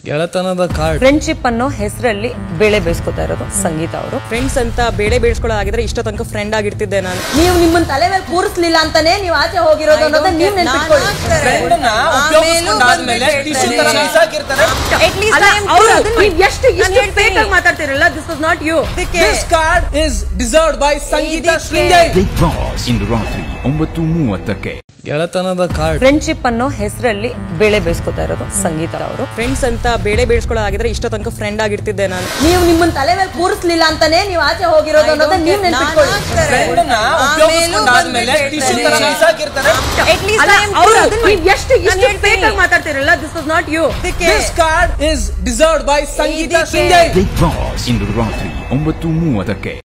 ಗೆಳತನದ card. Friendship ಅನ್ನೋ ಹೆಸರಲ್ಲಿ ಬೇಳೆ ಬೇಯಿಸ್ಕೊತಾ ಇರೋದು ಸಂಗೀತ ಅವರು. ಫ್ರೆಂಡ್ಸ್ ಅಂತ ಬೇಳೆ ಬೇಯಿಸ್ಕೊಳ್ಳೋದಾಗಿದ್ರೆ ಇಷ್ಟ ತನಕ ಫ್ರೆಂಡ್ ಆಗಿರ್ತಿದ್ದೆ ನಾನು. ನೀವು ನಿಮ್ಮನ್ನ ತಲೆ ಮೇಲೆ ಕೂರಿಸ್ಲಿಲ್ಲ ಅಂತಾನೆ ನೀವು ಆಚೆ ಹೋಗಿರೋದು ಅನ್ನೋದನ್ನ ನೀವು ನೆನಪಿಟ್ಕೊಳ್ಳಿ. ಎಷ್ಟು ಮಾತಾಡ್ತಿರಲ್ಲ. This was not you. This card is deserved by Sangeeta Sringeri. Big Boss ಇಂದು ರಾತ್ರಿ 9:30ಕ್ಕೆ. ಗೆಳತನದ ಕಾರ್ಡ್. ಫ್ರೆಂಡ್ಶಿಪ್ ಅನ್ನೋ ಹೆಸರಲ್ಲಿ ಬೇಳೆ ಬೇಯಿಸ್ಕೊತಾ ಇರೋದು ಸಂಗೀತ ಅವರು. ಫ್ರೆಂಡ್ಸ್ ಅಂತ ಬೇಳೆ ಬೇಯಿಸ್ಕೊಳ್ಳೋದಾಗಿದ್ರೆ ಇಷ್ಟ ತನಕ ಫ್ರೆಂಡ್ ಆಗಿರ್ತಿದ್ದೆ ನಾನು. ನೀವು ನಿಮ್ಮನ್ನ ತಲೆ ಮೇಲೆ ಕೂರಿಸ್ಲಿಲ್ಲ ಅಂತಾನೆ ನೀವು ಆಚೆ ಹೋಗಿರೋದು ಅನ್ನೋದನ್ನ ನೀವು ನೆನಪಿಟ್ಕೊಳ್ಳಿ. ಎಷ್ಟು ಮಾತಾಡ್ತಿರಲ್ಲ. This was not you. This card is deserved by Sangeeta Sringeri. Big Boss ಇಂದು ರಾತ್ರಿ 9:30ಕ್ಕೆ.